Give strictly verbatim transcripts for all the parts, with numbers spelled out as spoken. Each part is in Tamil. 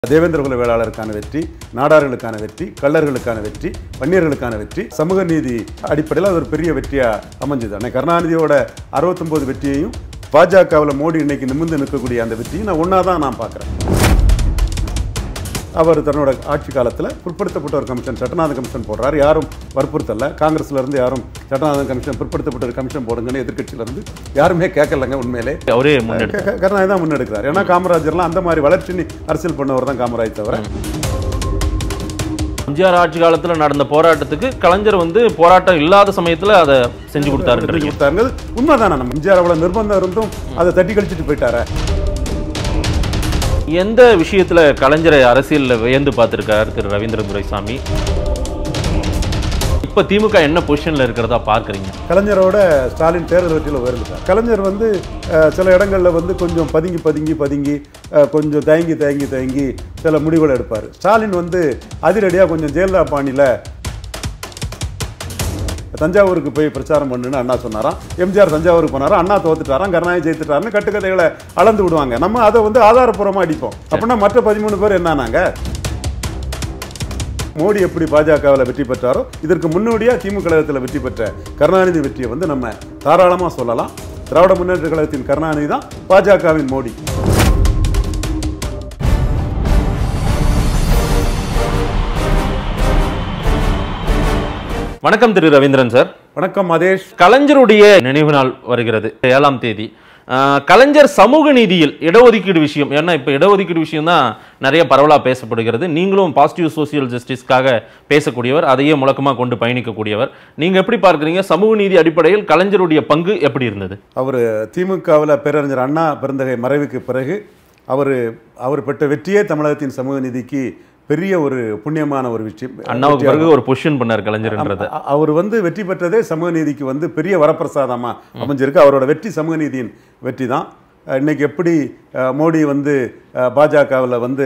தேவேந்திர வேளாளருக்கான வெற்றி, நாடார்களுக்கான வெற்றி, கள்ளர்களுக்கான வெற்றி, வன்னியர்களுக்கான வெற்றி, சமூக நீதி அடிப்படையில் அது ஒரு பெரிய வெற்றியாக அமைஞ்சது. அன்னைக்கு கருணாநிதியோட அறுபத்தொம்போது வெற்றியையும் பாஜகவில் மோடி இன்னைக்கு நிமிர்ந்து நிற்கக்கூடிய அந்த வெற்றியும் நான் ஒன்றா தான் நான் பார்க்குறேன். அவர் தன்னோட ஆட்சி காலத்தில் பிற்படுத்தப்பட்ட ஒரு கமிஷன், சட்டநாதன் கமிஷன் போடுறாரு. யாரும் வற்புறுத்தலை. காங்கிரஸ்லேருந்து யாரும் சட்டநாதன் கமிஷன், பிற்படுத்தப்பட்ட ஒரு கமிஷன் போடுங்கன்னு எதிர்கட்சியிலேருந்து யாருமே கேட்கலங்க. உண்மையிலே அவரே கருணாநிதி தான் முன்னெடுக்கிறார். ஏன்னா காமராஜர்லாம் அந்த மாதிரி வளர்ச்சி அரசியல் பண்ணவர் தான் காமராஜ் தவிர. எம்ஜிஆர் ஆட்சி காலத்தில் நடந்த போராட்டத்துக்கு கலைஞர் வந்து போராட்டம் இல்லாத சமயத்தில் அதை செஞ்சு கொடுத்தாரு கொடுத்தாருங்க உண்மைதானே. நம்ம எம்ஜிஆர் அவ்வளோ நிர்பந்தம் இருந்தும் அதை தட்டி கழிச்சிட்டு போயிட்டாரு. எந்த விஷயத்துல கலைஞரை அரசியல்ல வியந்து பார்த்திருக்கார் திரு ரவீந்திர துரைசாமி? இப்ப திமுக என்ன பொசிஷன்ல இருக்கிறதா பார்க்குறீங்க? கலைஞரோட ஸ்டாலின் தேர்தல் வெற்றியில் உயர்ந்துட்டார். கலைஞர் வந்து சில இடங்களில் வந்து கொஞ்சம் பதுங்கி பதுங்கி பதுங்கி கொஞ்சம் தயங்கி தயங்கி தயங்கி சில முடிவுகளை எடுப்பார். ஸ்டாலின் வந்து அதிரடியாக கொஞ்சம் ஜெயலலிதா பாணியில் தஞ்சாவூருக்கு போய் பிரச்சாரம் பண்ணுன்னு அண்ணா சொன்னாராம். எம்ஜிஆர் தஞ்சாவூருக்கு போனாரா, அண்ணா தோத்துட்டாராம், கருணாநிதி ஜெயித்துட்டாருன்னு கட்டுக்கதைகளை அளந்து விடுவாங்க. நம்ம அதை வந்து ஆதாரப்பூர்வமாக அடிப்போம். அப்படின்னா மற்ற பதிமூணு பேர் என்னன்னாங்க, மோடி எப்படி பாஜகவில் வெற்றி பெற்றாரோ இதற்கு முன்னோடியாக திமுக கழகத்தில் வெற்றி பெற்ற கருணாநிதி வெற்றியை வந்து நம்ம தாராளமாக சொல்லலாம். திராவிட முன்னேற்ற கழகத்தின் கருணாநிதி தான் பாஜகவின் மோடி. வணக்கம் திரு ரவீந்திரன் சார். வணக்கம் மதேஷ். கலைஞருடைய நினைவு நாள் வருகிறது ஏழாம் தேதி. கலைஞர் சமூக நீதியில் இடஒதுக்கீடு விஷயம், ஏன்னா இப்போ இடஒதுக்கீடு விஷயம் தான் நிறைய பரவலாக பேசப்படுகிறது. நீங்களும் பாசிட்டிவ் சோசியல் ஜஸ்டிஸ்க்காக பேசக்கூடியவர், அதையே முழக்கமாக கொண்டு பயணிக்கக்கூடியவர். நீங்கள் எப்படி பார்க்குறீங்க? சமூக நீதி அடிப்படையில் கலைஞருடைய பங்கு எப்படி இருந்தது? அவர் திமுகவில் பேரறிஞர் அண்ணா பெருந்தகை மறைவுக்கு பிறகு அவர் அவர் பெற்ற வெற்றியே தமிழகத்தின் சமூக நீதிக்கு பெரிய ஒரு புண்ணியமான ஒரு விஷயம். அண்ணாவுக்கு பிறகு ஒரு பொசிஷன் பண்ணார் கலைஞர்ன்றது. அவர் வந்து வெற்றி பெற்றதே சமூக நீதிக்கு வந்து பெரிய வரப்பிரசாதமாக அமைஞ்சிருக்கு. அவரோட வெற்றி சமூக நீதியின் வெற்றி தான். இன்னைக்கு எப்படி மோடி வந்து பாஜகவில் வந்து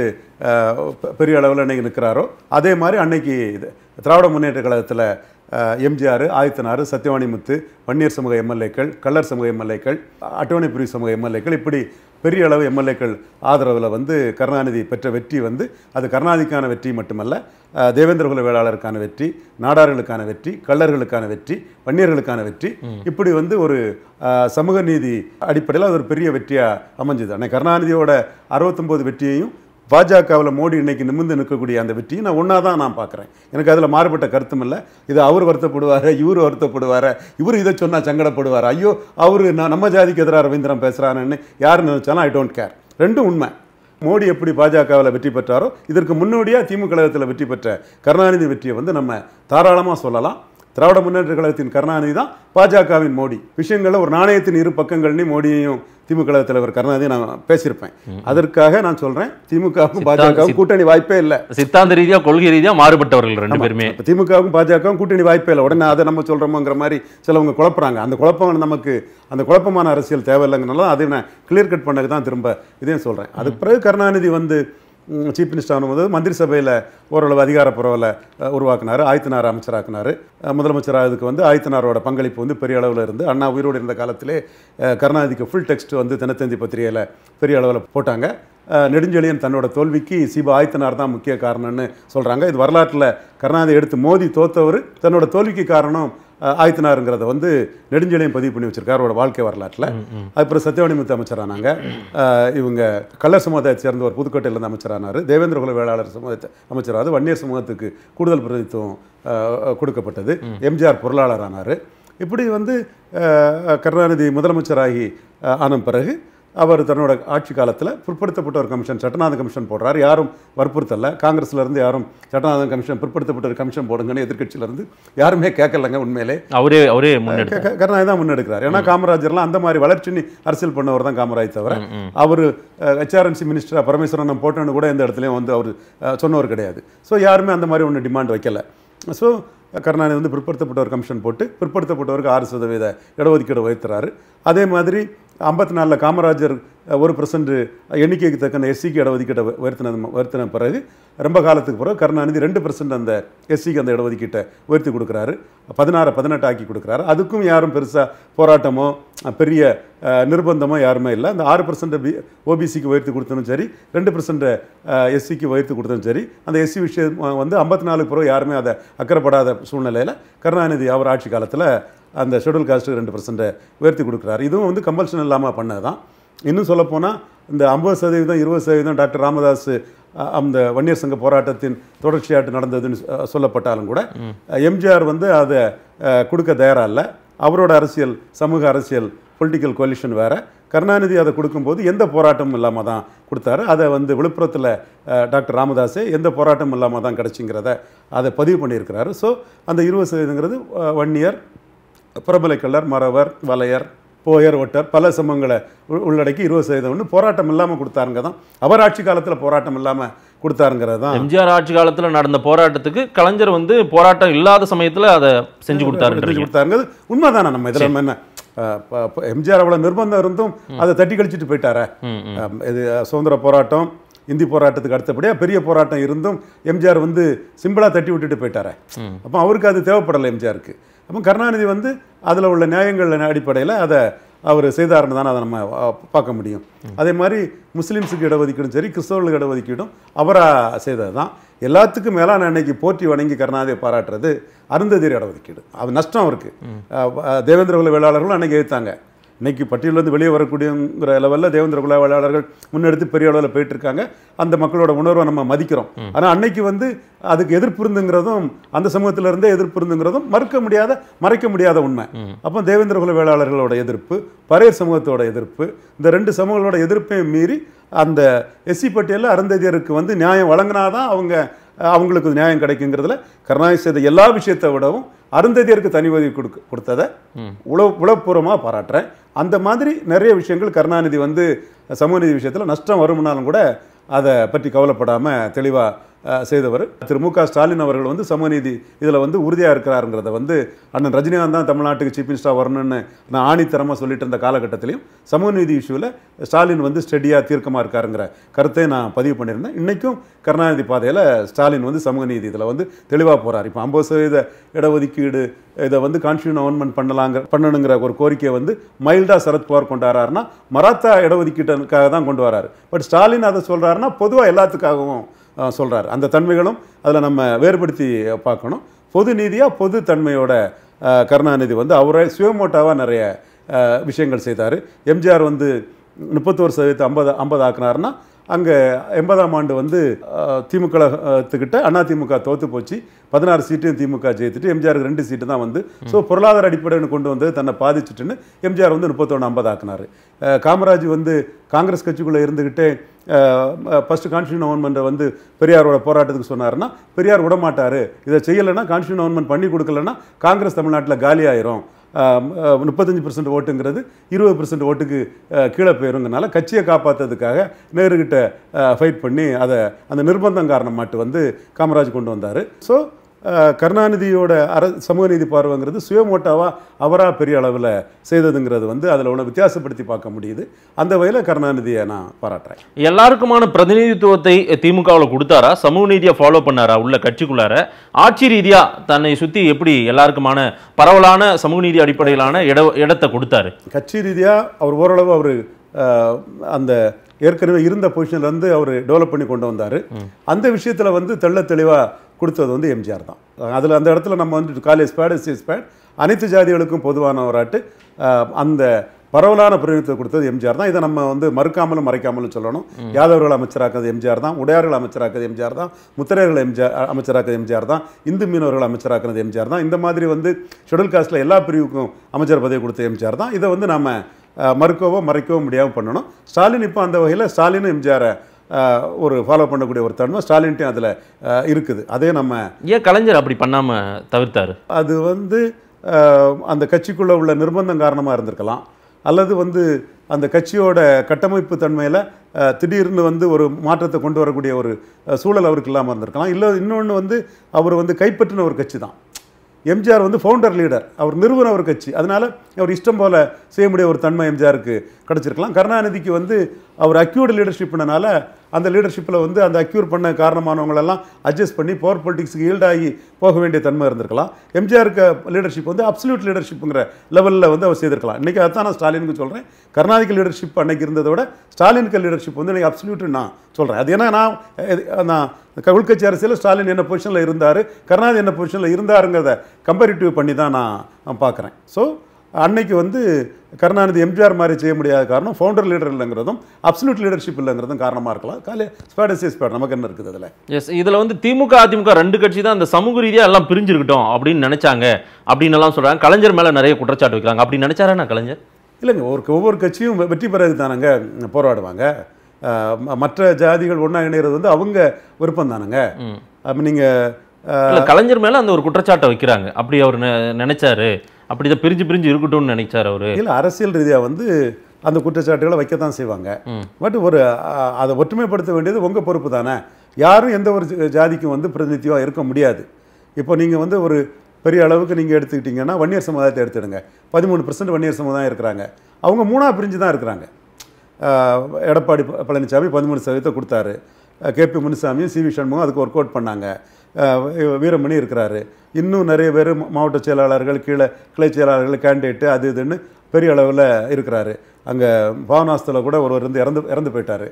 பெரிய அளவில் இன்னைக்கு நிற்கிறாரோ அதே மாதிரி அன்னைக்கு திராவிட முன்னேற்ற கழகத்தில் எம்ஜிஆர், ஆதித்தனார், சத்யவாணிமுத்து, வன்னியர் சமூக எம்எல்ஏக்கள், கள்ளர் சமூக எம்எல்ஏக்கள், அட்டவணை பிரிவு சமூக எம்எல்ஏக்கள், இப்படி பெரிய அளவு எம்எல்ஏக்கள் ஆதரவில் வந்து கருணாநிதி பெற்ற வெற்றி வந்து அது கருணாநிதிக்கான வெற்றி மட்டுமல்ல, தேவேந்திர வேளாளருக்கான வெற்றி, நாடார்களுக்கான வெற்றி, கள்ளர்களுக்கான வெற்றி, வன்னியர்களுக்கான வெற்றி, இப்படி வந்து ஒரு சமூக நீதி அடிப்படையில் அது ஒரு பெரிய வெற்றியாக அமைஞ்சது. அன்னைக்கு கருணாநிதியோட அறுபத்தொம்போது வெற்றியையும் பாஜகவில் மோடி இன்னைக்கு நிமிர்ந்து நிற்கக்கூடிய அந்த வெற்றியை நான் ஒன்றா தான் நான் பார்க்குறேன். எனக்கு அதில் மாறுபட்ட கருத்தும் இல்லை. இது அவர் வருத்தப்படுவார், இவர் வருத்தப்படுவார், இவர் இதை சொன்னால் சங்கடப்படுவார், ஐயோ அவர் நான் நம்ம ஜாதிக்கு எதிராக ரவீந்திரன் பேசுகிறான்னு யார் நினைச்சாலும் ஐ டோன்ட் கேர். ரெண்டும் உண்மை. மோடி எப்படி பாஜகவில் வெற்றி பெற்றாரோ இதற்கு முன்னோடியாக திமுக கழகத்தில் வெற்றி பெற்ற கருணாநிதி வெற்றியை வந்து நம்ம தாராளமாக சொல்லலாம். திராவிட முன்னேற்ற கழகத்தின் கருணாநிதி தான் பாஜகவின் மோடி. விஷயங்களில் ஒரு நாணயத்தின் இரு பக்கங்கள்னு மோடியையும் திமுக கழக தலைவர் கருணாநிதி நான் பேசியிருப்பேன். அதற்காக நான் சொல்றேன், திமுகவுக்கும் பாஜகவுக்கும் கூட்டணி வாய்ப்பே இல்லை. சித்தாந்த ரீதியாக கொள்கை ரீதியாக மாறுபட்டவர்கள் ரெண்டு பேருமே. திமுகவுக்கும் பாஜகவும் கூட்டணி வாய்ப்பே இல்லை. உடனே அதை நம்ம சொல்றோமோங்கிற மாதிரி சிலவங்க குழப்புறாங்க. அந்த குழப்பம் நமக்கு அந்த குழப்பமான அரசியல் தேவையில்லைங்கனால அதை நான் கிளியர் கட் பண்ணக்கு தான் திரும்ப இதையும் சொல்றேன். அதுக்கு பிறகு கருணாநிதி வந்து சீஃப் மினிஸ்டர் ஆகும்போது மந்திரி சபையில் ஓரளவு அதிகார பரவலை உருவாக்குனார். ஆதித்தனார் அமைச்சராக்குனார். முதலமைச்சராக இதுக்கு வந்து ஆதித்தனாரோட பங்களிப்பு வந்து பெரிய அளவில் இருந்து அண்ணா உயிரோடு இருந்த காலத்திலே கருணாநிதிக்கு ஃபுல் டெக்ஸ்ட் வந்து தினத்தந்தி பத்திரிகையில் பெரிய அளவில் போட்டாங்க. நெடுஞ்செழியன் தன்னோட தோல்விக்கு சிபா ஆதித்தனார் தான் முக்கிய காரணம்னு சொல்கிறாங்க. இது வரலாற்றில் கருணாநிதி எடுத்து மோதி தோத்தவர் தன்னோட தோல்விக்கு காரணம் ஆதித்தனாருங்கிறத வந்து நெடுஞ்செழியன் பதிவு பண்ணி வச்சிருக்காரு அவரோட வாழ்க்கை வரலாற்றில். அதுக்கப்புறம் சத்யவாணிமுத்து அமைச்சரானாங்க. இவங்க கள்ளர் சமுதாயத்தை சேர்ந்த ஒரு புதுக்கோட்டையிலேருந்து அமைச்சரானார். தேவேந்திர வேளாளர் சமூகத்தை அமைச்சராது. வன்னியர் சமூகத்துக்கு கூடுதல் பிரதித்துவம் கொடுக்கப்பட்டது. எம்ஜிஆர் பொருளாளர் ஆனார். இப்படி வந்து கருணாநிதி முதலமைச்சராகி ஆன பிறகு அவர் தன்னோட ஆட்சி காலத்தில் பிற்படுத்தப்பட்ட ஒரு கமிஷன், சட்டநாதன் கமிஷன் போடுறாரு. யாரும் வற்புறுத்தலை. காங்கிரஸ்லேருந்து யாரும் சட்டநாதன் கமிஷன், பிற்படுத்தப்பட்ட ஒரு கமிஷன் போடுங்கன்னு எதிர்கட்சியிலேருந்து யாருமே கேட்கலங்க. உண்மையிலே அவரே அவரே கருணாநிதி தான் முன்னெடுக்கிறார். ஏன்னா காமராஜர்லாம் அந்த மாதிரி வளர்ச்சி அரசியல் பண்ணவர் தான் காமராஜ் தவிர அவர் ஹெச்ஆர்என்சி மினிஸ்டராக பரமேஸ்வரன் போட்டோன்னு கூட எந்த இடத்துலையும் வந்து அவர் சொன்னவர் கிடையாது. ஸோ யாருமே அந்த மாதிரி ஒன்று டிமாண்ட் வைக்கலை. ஸோ கருணாநிதி வந்து பிற்படுத்தப்பட்ட ஒரு கமிஷன் போட்டு பிற்படுத்தப்பட்டவருக்கு ஆறு சதவீத இடஒதுக்கீடு வைத்துறாரு. அதே மாதிரி ஐம்பத்தி நாலில் காமராஜர் ஒரு பர்சன்ட் எண்ணிக்கைக்கு தக்கன எஸ்சிக்கு இடஒதுக்கீட்டை உயர்த்தின உயர்த்தின பிறகு ரொம்ப காலத்துக்கு பிறகு கருணாநிதி ரெண்டு பர்சன்ட் அந்த எஸ்சிக்கு அந்த இடஒதுக்கீட்டை உயர்த்தி கொடுக்குறாரு, பதினாறு பதினெட்டு ஆக்கி கொடுக்குறாரு. அதுக்கும் யாரும் பெருசாக போராட்டமோ பெரிய நிர்பந்தமோ யாருமே இல்லை. அந்த ஆறு பர்சன்ட் பி ஓபிசிக்கு உயர்த்தி கொடுத்ததும் சரி, ரெண்டு பர்சன்ட் எஸ்சிக்கு உயர்த்தி கொடுத்ததும் சரி, அந்த எஸ்சி விஷயம் வந்து ஐம்பத்தி நாலுக்கு பிறகு யாருமே அதை அக்கறைப்படாத சூழ்நிலையில் கருணாநிதி அவர் ஆட்சி காலத்தில் அந்த ஷெட்யூல் காஸ்ட்டு ரெண்டு பர்சன்ட்டை உயர்த்தி கொடுக்குறாரு. இதுவும் வந்து கம்பல்ஷன் இல்லாமல் பண்ணது தான். இன்னும் சொல்லப்போனால் இந்த ஐம்பது சதவீதம் இருபது சதவீதம் டாக்டர் ராமதாஸ் அந்த வன்னியர் சங்க போராட்டத்தின் தொடர்ச்சியாட்டு நடந்ததுன்னு சொல்லப்பட்டாலும் கூட எம்ஜிஆர் வந்து அதை கொடுக்க தயாராக இல்லை. அவரோட அரசியல் சமூக அரசியல் பொலிட்டிக்கல் கோலிஷன் வேறு. கருணாநிதி அதை கொடுக்கும்போது எந்த போராட்டமும் இல்லாமல் தான் கொடுத்தாரு. அதை வந்து விழுப்புரத்தில் டாக்டர் ராமதாஸே எந்த போராட்டமும் இல்லாமல் தான் கிடச்சிங்கிறத அதை பதிவு பண்ணியிருக்கிறாரு. ஸோ அந்த இருபது சதவீதங்கிறது வன்னியர், பிரபலைக்கல்லர், மறவர், வலையர், போயர், ஒட்டர் பல சமூகங்களை உள்ளடக்கி இருபது சதவீதம் ஒன்று போராட்டம் இல்லாமல் கொடுத்தாருங்க தான். அவர் ஆட்சி காலத்தில் போராட்டம் இல்லாமல் கொடுத்தாருங்கிறது தான். எம்ஜிஆர் ஆட்சி காலத்தில் நடந்த போராட்டத்துக்கு கலைஞர் வந்து போராட்டம் இல்லாத சமயத்தில் அதை செஞ்சு கொடுத்தாரு கொடுத்தாருங்கிறது உண்மைதானே. நம்ம இதில் நம்ம என்ன எம்ஜிஆர் அவ்வளோ நிர்பந்தம் இருந்தும் அதை தட்டி கழிச்சிட்டு போயிட்டாரா? இது சுதந்திர போராட்டம், இந்தி போராட்டத்துக்கு அடுத்தபடியாக பெரிய போராட்டம் இருந்தும் எம்ஜிஆர் வந்து சிம்பிளாக தட்டி விட்டுட்டு போயிட்டாரே. அப்போ அவருக்கு அது தேவைப்படலை எம்ஜிஆருக்கு. அப்போ கருணாநிதி வந்து அதில் உள்ள நியாயங்கள் அடிப்படையில் அதை அவர் செய்தாருன்னு தானே அதை நம்ம பார்க்க முடியும். அதே மாதிரி முஸ்லீம்ஸுக்கு இடஒதுக்கீடும் சரி, கிறிஸ்தவர்களுக்கு இடஒதுக்கீடும் அவராக செய்தது தான். எல்லாத்துக்கும் மேலே நான் அன்னைக்கு போற்றி வணங்கி கருணாநிதியை பாராட்டுறது அருந்ததியர் இடஒதுக்கீடு. அது நஷ்டம் அவருக்கு. தேவேந்திர குல வேளாளர்களும் அன்னைக்கு எழுத்தாங்க. இன்றைக்கி பட்டியலிருந்து வெளியே வரக்கூடியங்கிற லெவலில் தேவேந்திர குல வேளாளர்கள் முன்னெடுத்து பெரிய அளவில் போயிட்டு இருக்காங்க. அந்த மக்களோட உணர்வை நம்ம மதிக்கிறோம். ஆனால் அன்னைக்கு வந்து அதுக்கு எதிர்ப்பு இருந்துங்கிறதும் அந்த சமூகத்திலிருந்தே எதிர்ப்பு இருந்துங்கிறதும் மறுக்க முடியாத மறைக்க முடியாத உண்மை. அப்போ தேவேந்திர குல வேளாளர்களோட எதிர்ப்பு, பறையர் சமூகத்தோட எதிர்ப்பு, இந்த ரெண்டு சமூகங்களோட எதிர்ப்பையும் மீறி அந்த எஸ்சி பட்டியலில் அருந்ததியருக்கு வந்து நியாயம் வழங்கினாதான் அவங்க அவங்களுக்கு நியாயம் கிடைக்குங்கிறதுல கருணாநிதி செய்த எல்லா விஷயத்தை விடவும் அருந்ததியருக்கு தனி உதவி கொடுக்க கொடுத்ததை உளவு உளப்பூர்வமாக பாராட்டுறேன். அந்த மாதிரி நிறைய விஷயங்கள் கருணாநிதி வந்து சமூக நீதி விஷயத்தில் நஷ்டம் வரும்னாலும் கூட அதை பற்றி கவலைப்படாமல் தெளிவாக செய்தவர். திரு மு க ஸ்டாலின் அவர்கள் வந்து சமூக நீதி இதில் வந்து உறுதியாக இருக்கிறாருங்கிறத வந்து அண்ணன் ரஜினிகாந்த் தான் தமிழ்நாட்டுக்கு சீஃப் மினிஸ்டராக வரணும்னு நான் ஆணித்தரமாக சொல்லிட்டு இருந்த காலகட்டத்திலையும் சமூக நீதி இஷ்யூவில் ஸ்டாலின் வந்து ஸ்டெடியாக தீர்க்கமாக இருக்காருங்கிற கருத்தை நான் பதிவு பண்ணியிருந்தேன். இன்றைக்கும் கருணாநிதி பாதையில் ஸ்டாலின் வந்து சமூக நீதி இதில் வந்து தெளிவாக போகிறார். இப்போ ஐம்பது சதவீத இடஒதுக்கீடு இதை வந்து கான்ஸ்டியூஷன் அமெண்ட்மெண்ட் பண்ணலாங்க பண்ணணுங்கிற ஒரு கோரிக்கையை வந்து மைல்டாக சரத்பவார் கொண்டு வராருன்னா மராத்தா இடஒதுக்கீட்டுக்காக தான் கொண்டு வராரு. பட் ஸ்டாலின் அதை சொல்கிறாருன்னா பொதுவாக எல்லாத்துக்காகவும் சொல்கிறார். அந்த தன்மைகளும் அதில் நம்ம வேறுபடுத்தி பார்க்கணும். பொது நீதியாக பொது தன்மையோட கருணாநிதி வந்து அவரை சுயமோட்டாவாக நிறைய விஷயங்கள் செய்தார். எம்ஜிஆர் வந்து முப்பத்தோரு சதவீதத்தை ஐம்பது ஐம்பது ஆக்குனாருன்னா அங்கே எண்பதாம் ஆண்டு வந்து திமுகத்துக்கிட்ட அண்ணா திமுக தோற்று போச்சு. பதினாறு சீட்டையும் திமுக ஜெயித்துட்டு எம்ஜிஆருக்கு ரெண்டு சீட்டு தான் வந்து ஸோ பொருளாதார அடிப்படைன்னு கொண்டு வந்து தன்னை பாதிச்சுட்டுன்னு எம்ஜிஆர் வந்து முப்பத்தொன்று ஐம்பது ஆக்குனார். காமராஜ் வந்து காங்கிரஸ் கட்சிக்குள்ளே இருந்துக்கிட்டே ஃபஸ்ட்டு கான்ஸ்டியூஷன் அமெண்ட்மெண்ட்டை வந்து பெரியாரோட போராட்டத்துக்கு சொன்னார்னா பெரியார் விடமாட்டார். இதை செய்யலைன்னா கான்ஸ்டியூஷன் அமெண்ட்மெண்ட் பண்ணி கொடுக்கலன்னா காங்கிரஸ் தமிழ்நாட்டில் காலி ஆயிரும், முப்பத்தஞ்சு பர்சன்ட் ஓட்டுங்கிறது இருபது பர்சன்ட் ஓட்டுக்கு கீழே போயிருங்கனால கட்சியை காப்பாற்றுறதுக்காக நேருகிட்ட ஃபைட் பண்ணி அதை அந்த நிர்பந்தம் காரணம் மாட்டு வந்து காமராஜ் கொண்டு வந்தார். ஸோ கருணாநிதியோட அர சமூக நீதி பார்வைங்கிறது சுயமோட்டாவாக அவராக பெரிய அளவில் செய்ததுங்கிறது வந்து அதில் ஒன்று வித்தியாசப்படுத்தி பார்க்க முடியுது. அந்த வகையில் கருணாநிதியை நான் பாராட்டுறேன். எல்லாருக்குமான பிரதிநிதித்துவத்தை திமுகவில் கொடுத்தாரா? சமூக நீதியை ஃபாலோ பண்ணாரா? உள்ள கட்சிக்குள்ளார ஆட்சி ரீதியாக தன்னை சுற்றி எப்படி எல்லாருக்குமான பரவலான சமூக நீதி அடிப்படையிலான இட இடத்தை கொடுத்தாரு? கட்சி ரீதியாக அவர் ஓரளவு அவர் அந்த ஏற்கனவே இருந்த பொசிஷன்லேருந்து அவர் டெவலப் பண்ணி கொண்டு வந்தார். அந்த விஷயத்தில் வந்து தெள்ள தெளிவாக கொடுத்தது வந்து எம்ஜிஆர் தான். அதில் அந்த இடத்துல நம்ம வந்து காலேஜ் பேட் எஸ்சிஎஸ் பேட் அனைத்து ஜாதிகளுக்கும் பொதுவான வராட்டு அந்த பரவலான பிரதிநிதித்துவம் கொடுத்தது எம்ஜிஆர் தான். இதை நம்ம வந்து மறுக்காமலும் மறைக்காமலும் சொல்லணும். யாதவர்கள் அமைச்சராக்கிறது எம்ஜிஆர் தான், உடையார்கள் அமைச்சராக்கிறது எம்ஜிஆர் தான், முத்திரையர்கள் எம்ஜிஆர் அமைச்சராக்கிறது எம்ஜிஆர் தான், இந்து மீனவர்கள் அமைச்சராக்கிறது எம்ஜிஆர் தான். இந்த மாதிரி வந்து ஷெட்யூல் காஸ்ட்டில் எல்லா பிரிவுக்கும் அமைச்சர் பதவி கொடுத்த எம்ஜிஆர் தான். இதை வந்து நம்ம மறுக்கவோ மறைக்கவோ முடியாமல் பண்ணணும். ஸ்டாலின் இப்போ அந்த வகையில் ஸ்டாலினும் எம்ஜிஆரை ஒரு ஃபாலோ பண்ணக்கூடிய ஒரு தன்மை ஸ்டாலின்ட்டையும் அதில் இருக்குது. அதே நம்ம ஏன் கலைஞர் அப்படி பண்ணாமல் தவிர்த்தார்? அது வந்து அந்த கட்சிக்குள்ளே உள்ள நிர்பந்தம் காரணமாக இருந்திருக்கலாம், அல்லது வந்து அந்த கட்சியோட கட்டமைப்பு தன்மையில் திடீர்னு வந்து ஒரு மாற்றத்தை கொண்டு வரக்கூடிய ஒரு சூழல் அவருக்கு இல்லாமல் இருந்திருக்கலாம். இல்லை இன்னொன்று வந்து அவர் வந்து கைப்பற்றின ஒரு கட்சி தான். எம்ஜிஆர் வந்து ஃபவுண்டர் லீடர், அவர் நிறுவன ஒரு கட்சி, அதனால அவர் இஷ்டம் போல செய்ய முடிய ஒரு தன்மை எம்ஜிஆருக்கு கிடச்சிருக்கலாம். கருணாநிதிக்கு வந்து அவர் அக்யூர்டு லீடர்ஷிப்னால அந்த லீடர்ஷிப்பில் வந்து அந்த அக்யூர் பண்ண காரணமானவங்களெல்லாம் அட்ஜஸ்ட் பண்ணி பவர் பொலிட்டிக்ஸுக்கு ஈல்டாகி போக வேண்டிய தன்மை இருந்திருக்கலாம். எம்ஜிஆருக்கு லீடர்ஷிப் வந்து அப்சல்யூட் லீடர்ஷிப்புங்கிற லெவலில் வந்து அவர் செய்திருக்கலாம். இன்றைக்கி அதுதான் நான் ஸ்டாலினுக்கு சொல்கிறேன். கருணாநிதிக்கு லீடர்ஷிப் அன்னைக்கு இருந்ததை விட ஸ்டாலினுக்கு லீடர்ஷிப் வந்து இன்றைக்கி அப்சல்யூட் நான் சொல்கிறேன். அது ஏன்னா நான் நான் உள்கட்சி அரசியல் ஸ்டாலின் என்ன பொசிஷனில் இருந்தார், கருணாநிதி என்ன பொசிஷனில் இருந்தாருங்கிறத கம்பேரிட்டிவ் பண்ணி தான் நான் பார்க்குறேன். ஸோ அன்னைக்கு வந்து கருணாநிதி எம்ஜிஆர் மாதிரி செய்ய முடியாத காரணம் ஃபவுண்டர் லீடர் இல்லைங்கிறதும் அப்சல்யூட் லீடர்ஷிப் இல்லைங்கிறதும் காரணமாக இருக்கலாம். காலே ஸ்பேடஸே ஸ்பேட் நமக்கு என்ன இருக்குது அதில். எஸ், இதில் வந்து திமுக அதிமுக ரெண்டு கட்சி தான் அந்த சமூக ரீதியாக எல்லாம் பிரிஞ்சிருக்கட்டும் அப்படின்னு நினைச்சாங்க அப்படின்னு எல்லாம் சொல்கிறாங்க. கலைஞர் மேலே நிறைய குற்றச்சாட்டு வைக்கிறாங்க. அப்படி நினைச்சாரா நான் கலைஞர்? இல்லைங்க, ஒரு ஒவ்வொரு கட்சியும் வெற்றி பெறதுக்கு தானங்க போராடுவாங்க. மற்ற ஜாதிகள் ஒன்றா இணைகிறது வந்து அவங்க விருப்பம் தானுங்க. அப்போ நீங்கள் கலைஞர் மேலே அந்த ஒரு குற்றச்சாட்டை வைக்கிறாங்க. அப்படி அவர் நினைச்சாரு, அப்படி இதை பிரிஞ்சு பிரிஞ்சு இருக்கட்டும்னு நினைச்சார் அவர். இல்லை, அரசியல் ரீதியாக வந்து அந்த குற்றச்சாட்டுகளை வைக்கத்தான் செய்வாங்க. பட் ஒரு அதை ஒற்றுமைப்படுத்த வேண்டியது உங்கள் பொறுப்பு தானே. யாரும் எந்த ஒரு ஜாதிக்கும் வந்து பிரதிநிதியாக இருக்க முடியாது. இப்போ நீங்கள் வந்து ஒரு பெரிய அளவுக்கு நீங்கள் எடுத்துக்கிட்டிங்கன்னா வன்னியர் சமுதாயத்தை எடுத்துடுங்க. பதிமூணு பர்சன்ட் வன்னியர் சமுதாயம் இருக்கிறாங்க. அவங்க மூணாக பிரிஞ்சு தான் இருக்கிறாங்க. எடப்பாடி பழனிசாமி பதிமூணு சதவீதத்தை கொடுத்தாரு. கேபி முனுசாமியும் சி வி சண்முகம் அதுக்கு ஒர்க் அவுட் பண்ணாங்க. வீரமணி இருக்கிறாரு. இன்னும் நிறைய பேர் மாவட்ட செயலாளர்கள், கீழே கிளை செயலாளர்கள், கேண்டிடேட்டு அது இதுன்னு பெரிய அளவில் இருக்கிறாரு. அங்கே பாவனாஸ்தில் கூட ஒருவர் இருந்து இறந்து இறந்து போயிட்டார்.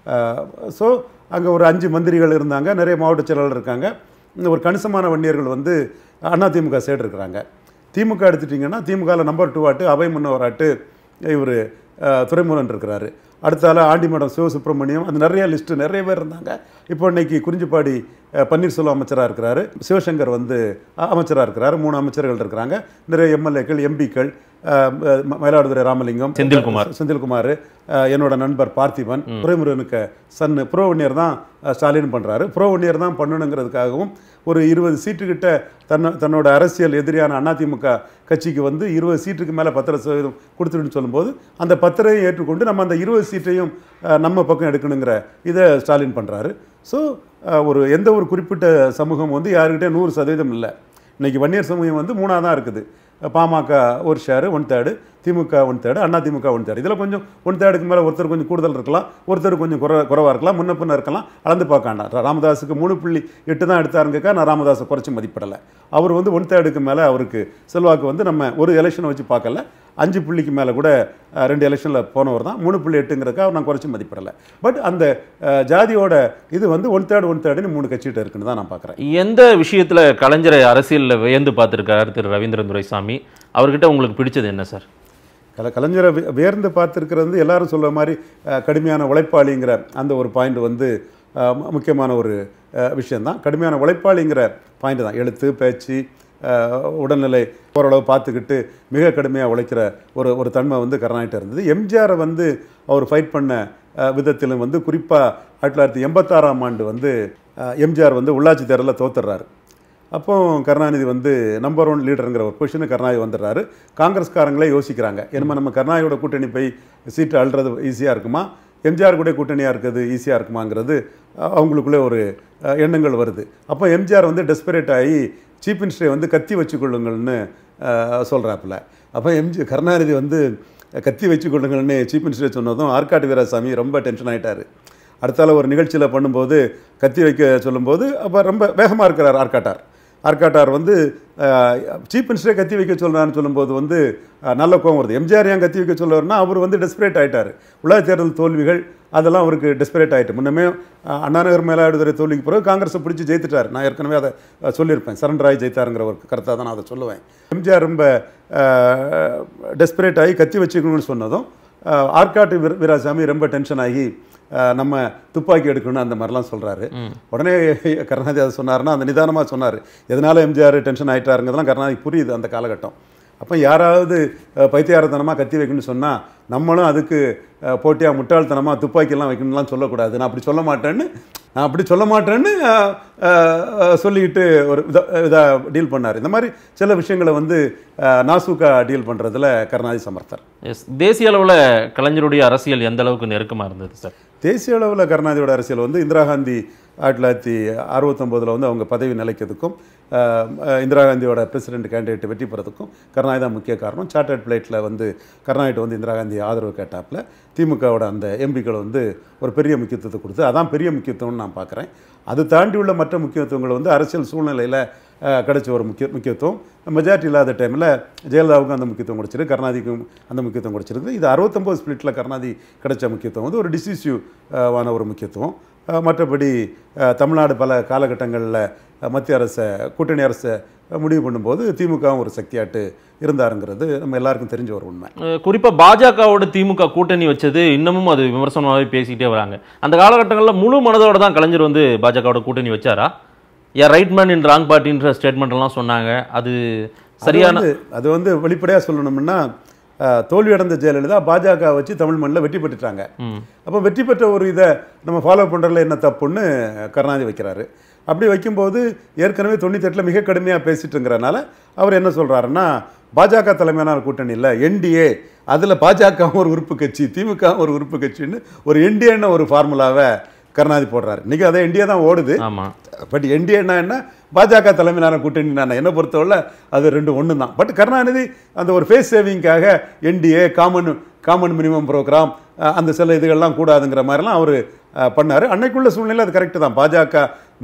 ஸோ அங்கே ஒரு அஞ்சு மந்திரிகள் இருந்தாங்க, நிறைய மாவட்ட செயலாளர் இருக்காங்க. ஒரு கணிசமான வன்னியர்கள் வந்து அதிமுக சைடு இருக்கிறாங்க. திமுக எடுத்துட்டிங்கன்னா திமுகவில் நம்பர் டூ ஆட்டு அபய் முன்னவராட்டு இவர் துரைமுருகன் இருக்கிறாரு. அடுத்தால ஆண்டிமடம் சிவசுப்ரமணியம், அது நிறைய லிஸ்ட்டு நிறைய பேர் இருந்தாங்க. இப்போ இன்னைக்கு குறிஞ்சிப்பாடி பன்னீர்செல்வம் அமைச்சராக இருக்கிறாரு, சிவசங்கர் வந்து அமைச்சராக இருக்கிறாரு. மூணு அமைச்சர்கள் இருக்கிறாங்க. நிறைய எம்எல்ஏக்கள், எம்பிக்கள், மயிலாடுதுறை ராமலிங்கம், செந்தில்குமார் செந்தில்குமார் என்னோட நண்பர் பார்த்திபன், துரைமுருகனுக்கு சன்னு ப்ரோ ஒன்னியர் தான் ஸ்டாலின் பண்ணுறாரு. ப்ரோ ஒன்னியர் தான் பண்ணணுங்கிறதுக்காகவும் ஒரு இருபது சீட்டுக்கிட்ட தன்ன தன்னோட அரசியல் எதிரியான அதிமுக கட்சிக்கு வந்து இருபது சீட்டுக்கு மேலே பத்திர சதவீதம் கொடுத்துருன்னு சொல்லும்போது அந்த பத்திரையும் ஏற்றுக்கொண்டு நம்ம அந்த இருபது சீட்டையும் நம்ம பக்கம் எடுக்கணுங்கிற இதை ஸ்டாலின் பண்ணுறாரு. ஸோ ஒரு எந்த ஒரு குறிப்பிட்ட சமூகம் வந்து யாருக்கிட்டே நூறு சதவீதம் இல்லை. இன்றைக்கி வன்னியர் சமூகம் வந்து மூணாக தான் இருக்குது. பாமக ஒரு share one third, DMK one third, AIADMK one third. இதில் கொஞ்சம் ஒன் தேர்டுக்கு மேலே ஒருத்தர் கொஞ்சம் கூடுதல் இருக்கலாம், ஒருத்தர் கொஞ்சம் குறை குறைவாக இருக்கலாம், முன்ன பின்ன இருக்கலாம். அளந்து பார்க்காண்டா. ராமதாஸுக்கு மூணு புள்ளி எட்டு தான் எடுத்தாருங்கக்கா நான் ராமதாஸை குறைச்சி மதிப்பிடலை. அவர் வந்து ஒன் தேர்டுக்கு மேலே அவருக்கு செல்வாக்கு வந்து நம்ம ஒரு எலெக்ஷனை வச்சு பார்க்கல. அஞ்சு புள்ளிக்கு மேலே கூட ரெண்டு எலெக்ஷனில் போனவர் தான். மூணு புள்ளி எட்டுங்கிறதுக்காக நான் குறைச்சி மதிப்பிடலை. பட் அந்த ஜாதியோட இது வந்து ஒன் தேர்டு ஒன் தேர்டுன்னு மூணு கட்சிகிட்ட இருக்குன்னு தான் நான் பார்க்குறேன். எந்த விஷயத்தில் கலைஞரை அரசியலில் வியந்து பார்த்துருக்காரு திரு ரவீந்திரன் துரைசாமி? அவர்கிட்ட உங்களுக்கு பிடிச்சது என்ன சார்? கல கலைஞரை வியர்ந்து பார்த்துருக்கிறது வந்து எல்லாரும் சொல்கிற மாதிரி கடுமையான உழைப்பாளிங்கிற அந்த ஒரு பாயிண்ட் வந்து முக்கியமான ஒரு விஷயந்தான். கடுமையான உழைப்பாளிங்கிற பாயிண்ட் தான். எழுத்து, பேச்சு, உடல்நிலை ஓரளவு பார்த்துக்கிட்டு மிக கடுமையாக உழைக்கிற ஒரு ஒரு தன்மை வந்து கருணாநிதிட்ட இருந்தது. எம்ஜிஆரை வந்து அவர் ஃபைட் பண்ண விதத்திலும் வந்து குறிப்பாக ஆயிரத்தி தொள்ளாயிரத்தி எண்பத்தாறாம் ஆண்டு வந்து எம்ஜிஆர் வந்து உள்ளாட்சி தேர்தலில் தோத்துடுறாரு. அப்போ கருணாநிதி வந்து நம்பர் ஒன் லீடருங்கிற ஒரு பொசிஷனுக்கு கருணாநிதி வந்துடுறாரு. காங்கிரஸ்காரங்களே யோசிக்கிறாங்க, என்னமா நம்ம கருணாநிதியோட கூட்டணி போய் சீட்டு அழுறது ஈஸியாக இருக்குமா, எம்ஜிஆர் கூட கூட்டணியாக இருக்கிறது ஈஸியாக இருக்குமாங்கிறது அவங்களுக்குள்ளே ஒரு எண்ணங்கள் வருது. அப்போ எம்ஜிஆர் வந்து டெஸ்பரேட் ஆகி சீஃப் மினிஸ்டரை வந்து கத்தி வச்சுக்கொள்ளுங்கள்னு சொல்கிறாப்புல. அப்போ எம்ஜி கருணாநிதி வந்து கத்தி வச்சுக்கொள்ளுங்கள்னு சீஃப் மினிஸ்டரை சொன்னதும் ஆற்காட்டு வீராசாமி ரொம்ப டென்ஷன் ஆகிட்டார். அடுத்தால ஒரு நிகழ்ச்சியில் பண்ணும்போது கத்தி வைக்க சொல்லும்போது அப்போ ரொம்ப வேகமாக இருக்கிறார் ஆற்காட்டார். ஆற்காட்டார் வந்து சீஃப் மினிஸ்டரை கத்தி வைக்க சொல்கிறான்னு சொல்லும்போது வந்து நல்ல கோவம் வருது. எம்ஜிஆர் ஏன் கத்தி வைக்க சொல்லுவார்னா அவர் வந்து டெஸ்பரேட் ஆகிட்டார். உள்ளாட்சி தேர்தல் தோல்விகள் அதெல்லாம் அவருக்கு டெஸ்பரேட் ஆகிட்டு. முன்னமே அண்ணாநகர் மயிலாடுதுறை தோல்விக்கு பிறகு காங்கிரஸை பிடிச்சி ஜெயித்துட்டார். நான் ஏற்கனவே அதை சொல்லியிருப்பேன். சரண்டர் ஆகி ஜெயித்தாருங்கிற ஒரு கருத்தாக தான் நான் அதை சொல்லுவேன். எம்ஜிஆர் ரொம்ப டெஸ்பரேட் ஆகி கத்தி வச்சுக்கணும்னு சொன்னதும் ஆற்காட்டு வீர வீராசாமி ரொம்ப டென்ஷன் ஆகி நம்ம துப்பாக்கி எடுக்கணும் அந்த மாதிரிலாம் சொல்கிறாரு. உடனே கருணாநிதி அதை சொன்னார்னா அந்த நிதானமாக சொன்னார். எதனால எம்ஜிஆர் டென்ஷன் ஆகிட்டாருங்கிறதுலாம் கருணாநிதி புரியுது அந்த காலகட்டம். அப்போ யாராவது பைத்தியாரத்தனமாக கத்தி வைக்கணும்னு சொன்னால் நம்மளும் அதுக்கு போட்டியாக முட்டாள்தனமாக துப்பாக்கியெல்லாம் வைக்கணும்லாம் சொல்லக்கூடாது. நான் அப்படி சொல்ல மாட்டேன்னு நான் அப்படி சொல்ல மாட்டேன்னு சொல்லிக்கிட்டு ஒரு இதை இதாக டீல் பண்ணார். இந்த மாதிரி சில விஷயங்களை வந்து நாசூக்கா டீல் பண்ணுறதுல கருணாநிதி சமர்த்தர். எஸ், தேசிய அளவில் கலைஞருடைய அரசியல் எந்த அளவுக்கு நெருக்கமாக இருந்தது சார்? தேசிய அளவில் கருணாநிதியோட அரசியல் வந்து இந்திரா காந்தி ஆயிரத்தி தொள்ளாயிரத்தி அறுபத்தொம்போதில் வந்து அவங்க பதவி நிலைக்கிறதுக்கும் இந்திரா காந்தியோட பிரசிடென்ட் கேண்டிடேட் வெற்றி பெறதுக்கும் கருணாநிதி தான் முக்கிய காரணம். சார்ட்டர்ட் பிளைட்டில் வந்து கருணாநிதி வந்து இந்திரா காந்தி ஆதரவு கேட்டாப்பில் திமுகவோட அந்த எம்பிக்கள் வந்து ஒரு பெரிய முக்கியத்துவத்தை கொடுத்து அதான் பெரிய முக்கியத்துவம்னு நான் பார்க்குறேன். அது தாண்டி உள்ள மற்ற முக்கியத்துவங்கள் வந்து அரசியல் சூழ்நிலையில் கிடைச்ச ஒரு முக்கிய முக்கியத்துவம் மெஜாரிட்டி இல்லாத டைமில் ஜெயலலிதாவுக்கும் அந்த முக்கியத்துவம் கிடைச்சிருக்கு, கருணாநிதிக்கும் அந்த முக்கியத்துவம் கிடைச்சிருக்கு. இது அறுபத்தொம்போது ஸ்பிளிட்டில் கருணாநிதி கிடைச்ச முக்கியத்துவம் வந்து ஒரு டிசிசிவ் ஆன ஒரு முக்கியத்துவம். மற்றபடி தமிழ்நாடு பல காலகட்டங்களில் மத்திய அரசை கூட்டணி அரசை முடிவு பண்ணும்போது திமுகவும் ஒரு சக்தியாட்டு இருந்தாருங்கிறது நம்ம எல்லாருக்கும் தெரிஞ்ச ஒரு உண்மை. குறிப்பாக பாஜகவோட திமுக கூட்டணி வச்சது இன்னமும் அது விமர்சனமாகவே பேசிக்கிட்டே வராங்க. அந்த காலகட்டங்களில் முழு மனதோட தான் கலைஞர் வந்து பாஜகவோட கூட்டணி வச்சாரா? A right man in wrong பார்ட்டின்ற ஸ்டேட்மெண்ட் எல்லாம் சொன்னாங்க. அது சரியான அது வந்து வெளிப்படையாக சொல்லணும்னா தோல்வி அடைந்த ஜெயலலிதா பாஜக வச்சு தமிழ் மண்ணில் வெற்றி பெற்றுட்டாங்க. அப்போ வெற்றி பெற்ற ஒரு இதை நம்ம ஃபாலோ பண்ணுறதுல என்ன தப்புன்னு கருணாநிதி வைக்கிறாரு. அப்படி வைக்கும்போது ஏற்கனவே தொண்ணூற்றி எட்டில் மிக கடுமையாக பேசிட்டுங்கிறனால அவர் என்ன சொல்கிறாருன்னா பாஜக தலைமையான கூட்டணி இல்லை என்டிஏ, அதில் பாஜக ஒரு உறுப்பு கட்சி திமுக ஒரு உறுப்பு கட்சின்னு ஒரு என்டிஏன்னு ஒரு ஃபார்முலாவை கருணாநிதி போடுறாரு. இன்றைக்கி அதே என்டிஏ தான் ஓடுது. பட் என்டிஏன்னா என்ன பாஜக தலைமையிலான கூட்டணி நான் என்ன பொறுத்தவரை அது ரெண்டு ஒன்று தான். பட் கருணாநிதி அந்த ஒரு ஃபேஸ் சேவிங்காக NDA common common minimum programme அந்த சில இதுகள்லாம் கூடாதுங்கிற மாதிரிலாம் அவர் பண்ணார். அன்னைக்குள்ள சூழ்நிலை அது கரெக்டு தான். பாஜக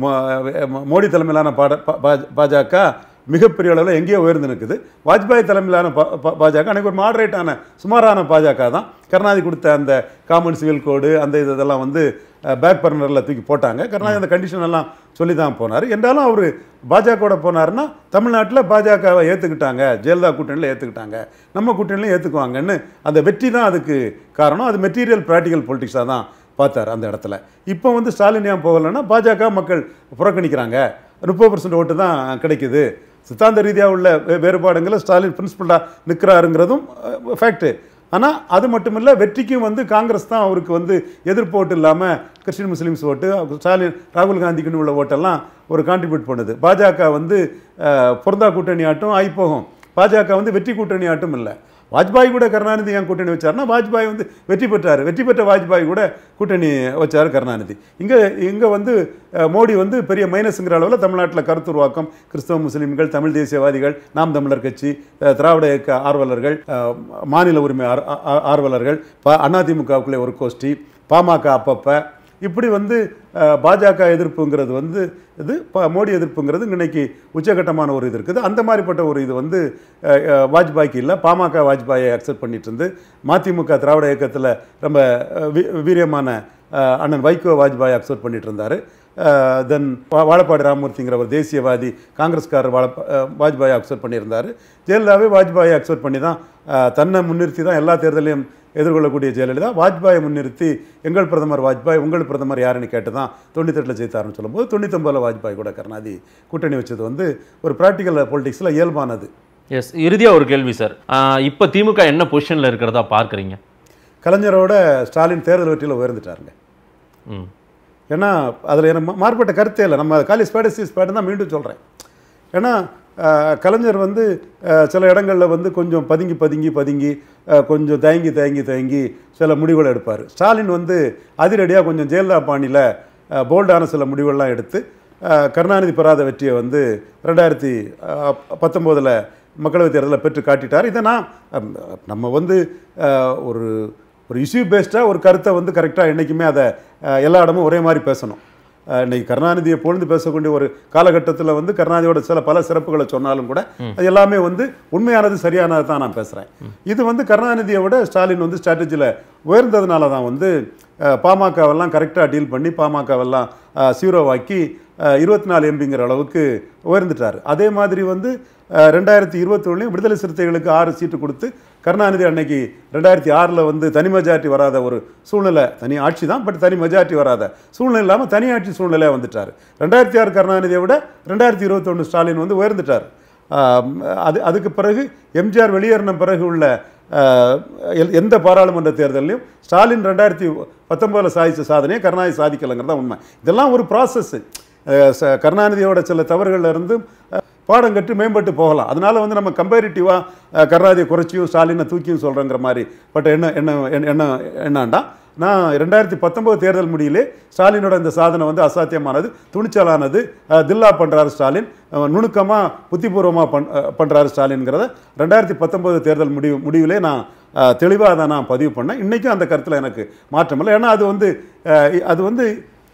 மோடி தலைமையிலான பாட பாஜக மிகப்பெரிய அளவில் எங்கேயோ உயர்ந்து நிற்குது. வாஜ்பாய் தலைமையிலான பாஜக அன்றைக்கி ஒரு மாடரேட்டான சுமாரான பாஜக தான். கருணாநிதி கொடுத்த அந்த காமன் சிவில் கோடு அந்த இதெல்லாம் வந்து பேக் பர்னரில் தூக்கி போட்டாங்க. கருணாநிதி அந்த கண்டிஷன் எல்லாம் சொல்லி தான் போனார். என்றாலும் அவர் பாஜகவோட போனார்னா தமிழ்நாட்டில் பாஜகவை ஏற்றுக்கிட்டாங்க, ஜெயலலிதா கூட்டணியில் ஏற்றுக்கிட்டாங்க, நம்ம கூட்டணியில் ஏற்றுக்குவாங்கன்னு அந்த வெற்றி தான் அதுக்கு காரணம். அது மெட்டீரியல் ப்ராக்டிக்கல் பொலிட்டிக்ஸாக தான் பார்த்தார் அந்த இடத்துல. இப்போ வந்து ஸ்டாலின் ஏன் போகலைன்னா பாஜக மக்கள் புறக்கணிக்கிறாங்க, முப்பது பர்சன்ட் ஓட்டு தான் கிடைக்குது, சித்தாந்த ரீதியாக உள்ள வேறுபாடுங்களை ஸ்டாலின் பிரின்சிபலாக நிற்கிறாருங்கிறதும் ஃபேக்ட்டு. ஆனால் அது மட்டும் இல்லை, வெற்றிக்கும் வந்து காங்கிரஸ் தான் அவருக்கு வந்து எதிர்ப்பு ஓட்டு இல்லாமல் கிறிஸ்டின் முஸ்லீம்ஸ் ஓட்டு ஸ்டாலின் ராகுல் காந்திக்குன்னு உள்ள ஓட்டெல்லாம் ஒரு கான்ட்ரிபியூட் பண்ணுது. பாஜக வந்து பொருந்தா கூட்டணி ஆட்டும் ஆகிப்போகும், பாஜக வந்து வெற்றி கூட்டணி ஆட்டும் இல்லை. வாஜ்பாய் கூட கருணாநிதி ஏன் கூட்டணி வச்சார்னா வாஜ்பாய் வந்து வெற்றி பெற்றார், வெற்றி பெற்ற வாஜ்பாய் கூட கூட்டணி வச்சார் கருணாநிதி. இங்கே இங்கே வந்து மோடி வந்து பெரிய மைனஸுங்கிற அளவில் தமிழ்நாட்டில் கருத்துருவாக்கம் கிறிஸ்தவ முஸ்லீம்கள், தமிழ் தேசியவாதிகள், நாம் தமிழர் கட்சி, திராவிட இயக்க ஆர்வலர்கள், மாநில உரிமை ஆர்வலர்கள், அதிமுகவுக்குள்ளே ஒரு கோஷ்டி, பாமக அப்பப்போ இப்படி வந்து பாஜக எதிர்ப்புங்கிறது வந்து இது மோடி எதிர்ப்புங்கிறது இன்னைக்கு உச்சகட்டமான ஒரு இது இருக்குது. அந்த மாதிரிப்பட்ட ஒரு இது வந்து வாஜ்பாய்க்கு இல்லை. பாமக வாஜ்பாயை அக்செப்ட் பண்ணிட்டு இருந்து மதிமுக திராவிட இயக்கத்தில் ரொம்ப வீரியமான அண்ணன் வைகோ வாஜ்பாயை அக்செப்ட் பண்ணிட்டு இருந்தார். தென் வாழப்பாடி ராமமூர்த்திங்கிற ஒரு தேசியவாதி காங்கிரஸ்காரர் வாழ வாஜ்பாயை அக்செப்ட் பண்ணியிருந்தார். ஜெயலலிதாவே வாஜ்பாயை அக்செப்ட் பண்ணி தான் தன்னை முன்னிறுத்தி தான் எல்லா தேர்தலையும் எதிர்கொள்ளக்கூடிய ஜெயலலிதா வாஜ்பாயை முன்னிறுத்தி எங்கள் பிரதமர் வாஜ்பாய் உங்கள் பிரதமர் யாருன்னு கேட்டு தான் தொண்ணூத்தெட்டில் ஜெயித்தாருன்னு சொல்லும்போது தொண்ணூத்தொம்பதில் வாஜ்பாய் கூட கருணாநிதி கூட்டணி வச்சது வந்து ஒரு ப்ராக்டிக்கல் பொலிட்டிக்ஸில் இயல்பானது. எஸ், இறுதியாக ஒரு கேள்வி சார், இப்போ திமுக என்ன பொசிஷனில் இருக்கிறதா பார்க்குறீங்க? கலைஞரோட ஸ்டாலின் தேர்தல் வெற்றியில் உயர்ந்துட்டாருங்க. ம் ஏன்னா அதில் எனக்கு மாறுபட்ட கருத்தே இல்லை. நம்ம காலி ஸ்பேடசி ஸ்பேடு தான் மீண்டும் சொல்கிறேன். ஏன்னா கலைஞர் வந்து சில இடங்களில் வந்து கொஞ்சம் பதுங்கி பதுங்கி பதுங்கி கொஞ்சம் தயங்கி தயங்கி தயங்கி சில முடிவுகளை எடுப்பார். ஸ்டாலின் வந்து அதிரடியாக கொஞ்சம் ஜெயலலிதா பாணியில் போல்டான சில முடிவுகள்லாம் எடுத்து கருணாநிதி பெறாத வெற்றியை வந்து ரெண்டாயிரத்தி பத்தொம்போதில் மக்களவைத் தேர்தலில் பெற்று காட்டிட்டார். இதை நான் நம்ம வந்து ஒரு ஒரு இஷ்யூ பேஸ்டாக ஒரு கருத்தை வந்து கரெக்டாக என்றைக்குமே அதை எல்லா இடமும் ஒரே மாதிரி பேசணும். இன்னைக்கு கருணாநிதியை பொழுது பேசக்கூடிய ஒரு காலகட்டத்தில் வந்து கருணாநிதியோட சில பல சிறப்புகளை சொன்னாலும் கூட அது எல்லாமே வந்து உண்மையானது சரியானது தான் நான் பேசுகிறேன். இது வந்து கருணாநிதியை விட ஸ்டாலின் வந்து ஸ்ட்ராட்டஜியில் உயர்ந்ததுனால தான் வந்து பாமகவெல்லாம் கரெக்டாக டீல் பண்ணி பாமகவெல்லாம் சீரோவாக்கி இருபத்தி நாலு எம்பிங்கிற அளவுக்கு உயர்ந்துட்டார். அதே மாதிரி வந்து ரெண்டாயிரத்தி இருபத்தி ஒன்றுலையும் விடுதலை சிறுத்தைகளுக்கு ஆறு சீட்டு கொடுத்து கருணாநிதி அன்னைக்கு ரெண்டாயிரத்தி ஆறில் வந்து தனி மெஜாரிட்டி வராத ஒரு சூழ்நிலை, தனி ஆட்சி தான் பட் தனி மெஜாரிட்டி வராத சூழ்நிலை இல்லாமல் தனி ஆட்சி சூழ்நிலையாக வந்துட்டார். ரெண்டாயிரத்தி ஆறு கருணாநிதியை விட ரெண்டாயிரத்தி இருபத்தொன்று ஸ்டாலின் வந்து உயர்ந்துட்டார். அது அதுக்கு பிறகு எம்ஜிஆர் வெளியேறின பிறகு உள்ள எந்த பாராளுமன்ற தேர்தலையும் ஸ்டாலின் ரெண்டாயிரத்தி பத்தொன்பதில் சாதித்த சாதனையை கருணாநிதி சாதிக்கலைங்கிறது தான் உண்மை. இதெல்லாம் ஒரு ப்ராசஸ். கருணாநிதியோட சில தவறுகள்ல இருந்து பாடம் கட்டு மேம்பட்டு போகலாம். அதனால வந்து நம்ம கம்பேரிட்டிவாக கருணாநிதியை குறைச்சியும் ஸ்டாலினை தூக்கியும் சொல்கிறேங்கிற மாதிரி பட் என்ன என்ன என்ன என்னண்டா நான் ரெண்டாயிரத்தி பத்தொன்பது தேர்தல் முடியலே ஸ்டாலினோட இந்த சாதனை வந்து அசாத்தியமானது, துணிச்சலானது, தில்லா பண்ணுறாரு ஸ்டாலின், நுணுக்கமாக புத்திபூர்வமாக பண் பண்ணுறாரு ஸ்டாலின்ங்கிறத ரெண்டாயிரத்தி பத்தொன்பது தேர்தல் முடிவு முடிவிலே நான் தெளிவாக அதை நான் பதிவு பண்ணேன். இன்றைக்கும் அந்த கருத்தில் எனக்கு மாற்றம் இல்லை. ஏன்னா அது வந்து அது வந்து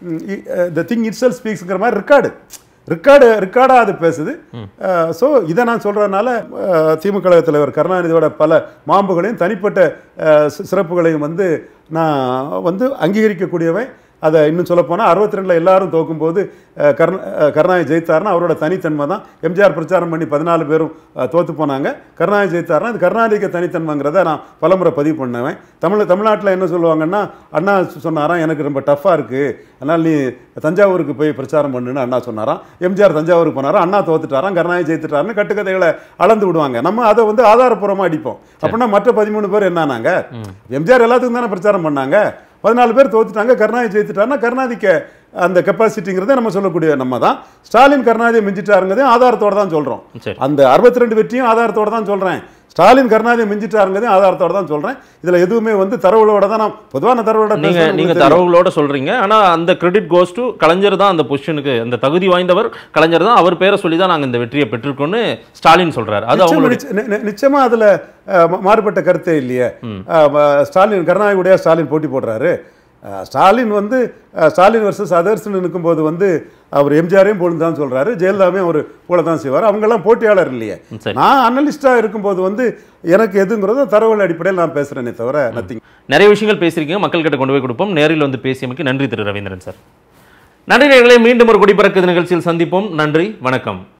த திங் இட் செல்ஃப் ஸ்பீக்ஸ்ங்கிற மாதிரி ரெக்கார்டு ரெக்கார்டு ரெக்கார்டாக அது பேசுது. ஸோ இதை நான் சொல்கிறதுனால திமுக கழக தலைவர் கருணாநிதியோட பல மாண்புகளையும் தனிப்பட்ட சிறப்புகளையும் வந்து நான் வந்து அங்கீகரிக்கக்கூடியவன். அதை இன்னும் சொல்லப்போனால் அறுபத்தி ரெண்டில் எல்லாரும் தோக்கும்போது கருணா கருணாநிதி ஜெயித்தார்னா அவரோட தனித்தன்மை தான். எம்ஜிஆர் பிரச்சாரம் பண்ணி பதினாலு பேரும் தோற்று போனாங்க. கருணாநிதி ஜெயித்தார்னா அது கருணாநிதிக்கு தனித்தன்மைங்கிறத நான் பலமுறை பதிவு பண்ணுவேன். தமிழ் தமிழ்நாட்டில் என்ன சொல்லுவாங்கன்னா, அண்ணா சொன்னாராம் எனக்கு ரொம்ப டஃப்பாக இருக்குது, அதனால் நீ தஞ்சாவூருக்கு போய் பிரச்சாரம் பண்ணுன்னு அண்ணா சொன்னாராம். எம்ஜிஆர் தஞ்சாவூருக்கு போனாராம், அண்ணா தோத்துட்டாராம், கருணாநிதி ஜெயித்துட்டாருன்னு கட்டுக்கதைகளை அளந்து விடுவாங்க. நம்ம அதை வந்து ஆதாரப்பூர்வமாக அடிப்போம். அப்படின்னா மற்ற பதிமூணு பேர் என்னானாங்க? எம்ஜிஆர் எல்லாத்துக்கும் தானே பிரச்சாரம் பண்ணாங்க, பதினாலு பேர் தோத்துட்டாங்க, கருணாநிதி ஜெயித்துட்டாருன்னா கருணாநிதிக்கு அந்த கெப்பாசிட்டிங்கிறத நம்ம சொல்லக்கூடிய நம்ம தான். ஸ்டாலின் கருணாநிதியை மிஞ்சிட்டாருங்கிறதையும் ஆதாரத்தோட தான் சொல்கிறோம். அந்த அறுபத்தி ரெண்டு வெற்றியும் ஆதாரத்தோட தான் சொல்கிறேன். ஸ்டாலின் கருணாநிதியை மிஞ்சிட்டாருங்கிறதையும் ஆதாரத்தோட தான் சொல்கிறேன். இதில் எதுவுமே வந்து தரவுகளோட தான் நான் பொதுவான தரவுகளோட நீங்கள் நீங்கள் தரவுகளோட சொல்கிறீங்க. ஆனால் அந்த கிரெடிட் கோஸ் டு கலைஞர் தான், அந்த பொசிஷனுக்கு அந்த தகுதி வாய்ந்தவர் கலைஞர் தான், அவர் பேரை சொல்லி தான் நாங்கள் இந்த வெற்றியை பெற்றிருக்கோன்னு ஸ்டாலின் சொல்கிறார். அது அவங்க நிச்சயமாக அதில் மாறுபட்ட கருத்தே இல்லையே. ஸ்டாலின் கருணாநிதியுடைய ஸ்டாலின் போட்டி போடுறாரு. ஸ்டாலின் வந்து ஸ்டாலின் வர்சஸ் அதர்ஸ்னு நிற்கும்போது வந்து அவர் எம்ஜிஆரையும் போல தான் சொல்கிறாரு, ஜெயலலிதாவையும் அவர் போல தான் செய்வார். அவங்கெல்லாம் போட்டியாளர் இல்லையே. நான் அனலிஸ்டாக இருக்கும்போது வந்து எனக்கு எதுங்கிறதோ தரவுகள் அடிப்படையில் நான் பேசுகிறேனே தவிர நத்திங். நிறைய விஷயங்கள் பேசியிருக்கீங்க, மக்கள்கிட்ட கொண்டு போய் கொடுப்போம். நேரில் வந்து பேசியமைக்கு நன்றி திரு ரவீந்திரன் சார். நன்றி நேயர்களே, மீண்டும் ஒரு குடிபறக்குது நிகழ்ச்சியில் சந்திப்போம். நன்றி, வணக்கம்.